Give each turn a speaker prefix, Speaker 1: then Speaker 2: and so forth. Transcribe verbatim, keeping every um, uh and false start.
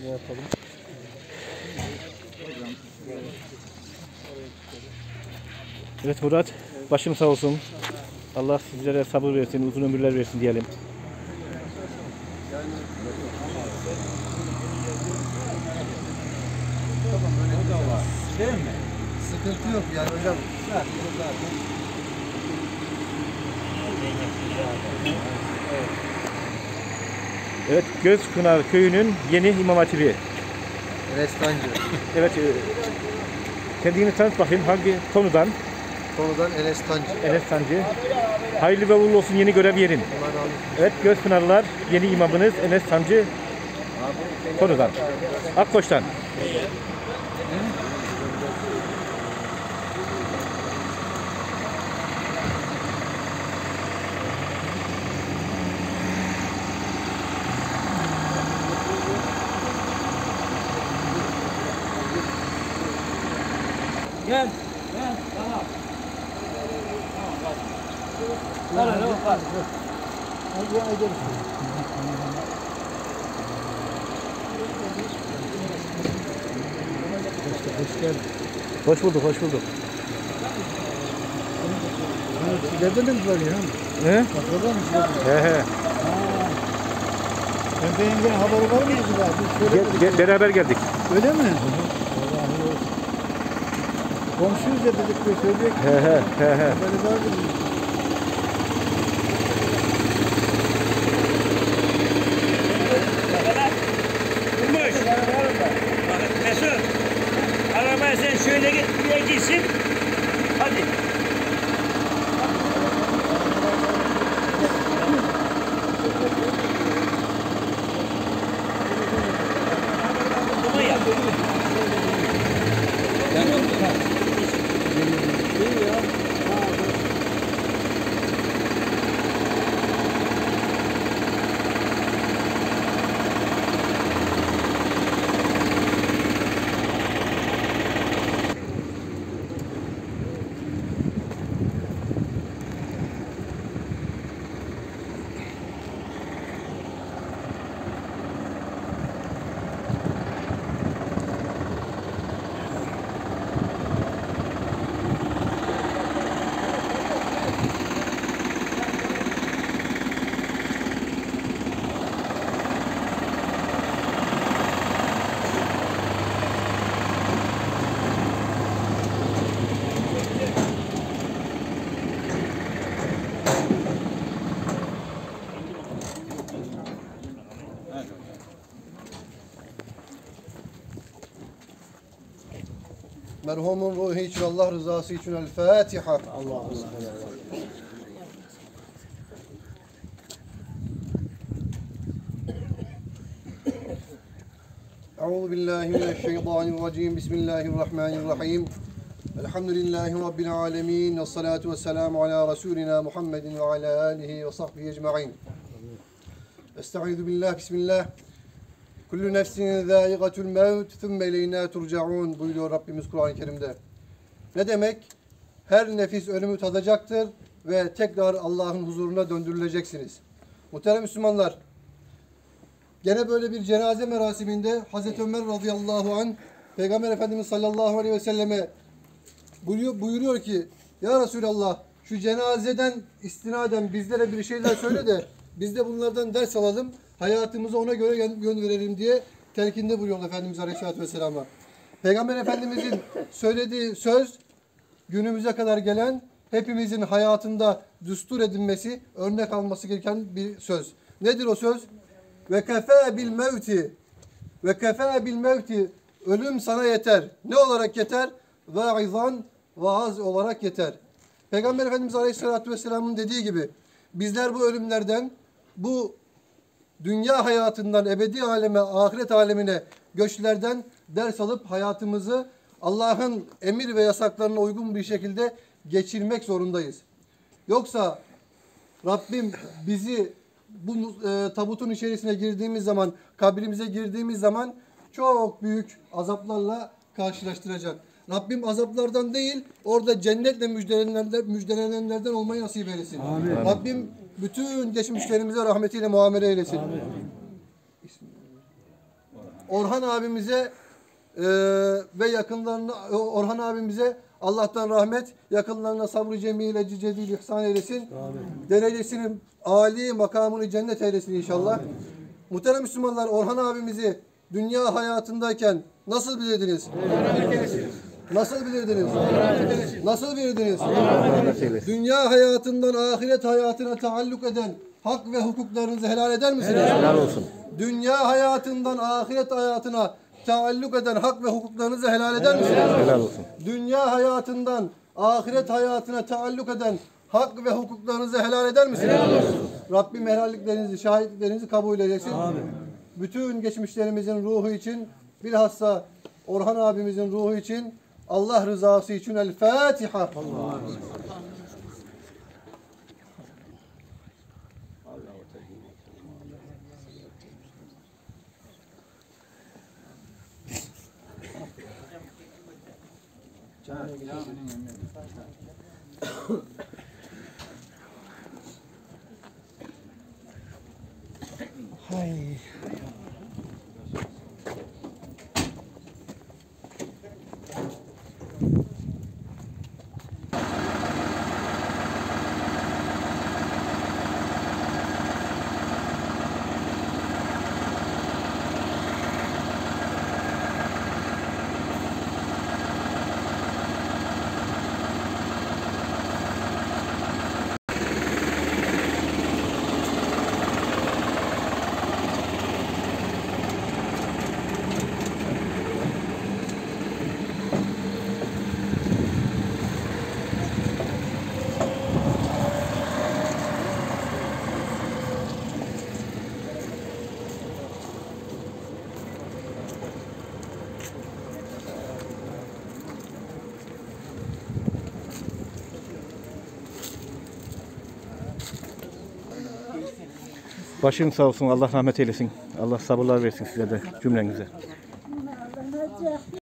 Speaker 1: Ne yapalım? Evet Murat, başım sağ olsun. Allah sizlere sabır versin, uzun ömürler versin diyelim.
Speaker 2: Değil mi? Sıkıntı yok yani hocam.
Speaker 1: Evet, Gözpınar Köyü'nün yeni İmam Hatibi.
Speaker 2: Restancı.
Speaker 1: Evet, e, kendini tanıt bakayım. Hangi konudan?
Speaker 2: Konudan Enes Tancı.
Speaker 1: Enes Tancı. Hayırlı ve uğurlu olsun yeni görev yerin. Evet, Gözpınarlılar yeni imamınız Enes Tancı konudan. Akkoç'tan.
Speaker 3: Gel. Gel. Tamam. Tamam. Ver öyle bak.
Speaker 2: Hadi hadi. Hoş geldin.
Speaker 1: Hoş bulduk, hoş bulduk.
Speaker 2: Sizlerden de mi var ya?
Speaker 1: He?
Speaker 2: Akraba mı sizlerden?
Speaker 1: He he.
Speaker 2: Ben de yengenin haberi var mı acaba?
Speaker 1: Gel, gel, beraber geldik.
Speaker 2: Öyle mi? Allah'ım. Komşuyuz ya dedik bir söyleyecek.
Speaker 1: He he he he.
Speaker 2: Haberi var mı?
Speaker 3: Durmuş. Mesut. Arabaya sen şöyle git, buraya gitsin. Hadi. Bunu yap.
Speaker 2: Merhumun ruhu için Allah rızası için El Fatiha. Allah'ım. Euzu billahi mineşşeytanirracim. Bismillahirrahmanirrahim. Elhamdülillahi rabbil alamin. Ves salatu vesselamu ala resulina Muhammedin ve ala alihi ve sahbihi ecmaîn. Estaizu billah. Bismillah. Kullu nefsin zâigatul mevt thumme ileyna turcaun buyuruyor Rabbimiz Kur'an-ı Kerim'de. Ne demek? Her nefis ölümü tadacaktır ve tekrar Allah'ın huzuruna döndürüleceksiniz. Muhterem Müslümanlar, gene böyle bir cenaze merasiminde Hazreti Ömer radıyallahu anh Peygamber Efendimiz sallallahu aleyhi ve selleme buyuruyor, buyuruyor ki ya Resulallah şu cenazeden istinaden bizlere bir şeyler söyle de biz de bunlardan ders alalım, hayatımızı ona göre yön verelim diye telkinde buyuruyor Efendimiz Aleyhisselatü Vesselam'a. Peygamber Efendimizin söylediği söz günümüze kadar gelen hepimizin hayatında düstur edinmesi, örnek alması gereken bir söz. Nedir o söz? Ve kefâ bil mevti ve kefâ bil mevti ölüm sana yeter. Ne olarak yeter? Vaizan, vaaz olarak yeter. Peygamber Efendimiz Aleyhisselatü Vesselam'ın dediği gibi bizler bu ölümlerden, bu dünya hayatından ebedi aleme, ahiret alemine göçlerden ders alıp hayatımızı Allah'ın emir ve yasaklarına uygun bir şekilde geçirmek zorundayız. Yoksa Rabbim bizi bu e, tabutun içerisine girdiğimiz zaman, kabrimize girdiğimiz zaman çok büyük azaplarla karşılaştıracak. Rabbim azaplardan değil, orada cennetle müjdelenenlerden, müjdelenenlerden olmayı nasip eylesin. Amin. Rabbim bütün geçmişlerimize rahmetiyle muamele eylesin. Amin. Orhan abimize e, ve yakınlarına Orhan abimize Allah'tan rahmet, yakınlarına sabrı cemil, ecri cedil ihsan eylesin. Amin. Derecesini âli, makamını cennet eylesin inşallah. Amin. Muhterem Müslümanlar, Orhan abimizi dünya hayatındayken nasıl bilirdiniz? Nasıl bilirdiniz? Nasıl bilirdiniz? Dünya hayatından ahiret hayatına taalluk eden hak ve hukuklarınızı helal eder misiniz?
Speaker 1: Helal olsun.
Speaker 2: Dünya hayatından ahiret hayatına taalluk eden hak ve hukuklarınızı helal eder misiniz?
Speaker 1: Helal olsun.
Speaker 2: Dünya hayatından ahiret hayatına taalluk eden hak ve hukuklarınızı helal eder misiniz? Helal olsun. Rabbim helalliklerinizi, şahitliklerinizi kabul eylesin. Amin. Bütün geçmişlerimizin ruhu için, bilhassa Orhan abimizin ruhu için, Allah rızası için El Fatiha.
Speaker 1: Hay. Başın sağ olsun. Allah rahmet eylesin. Allah sabırlar versin size de cümlenize.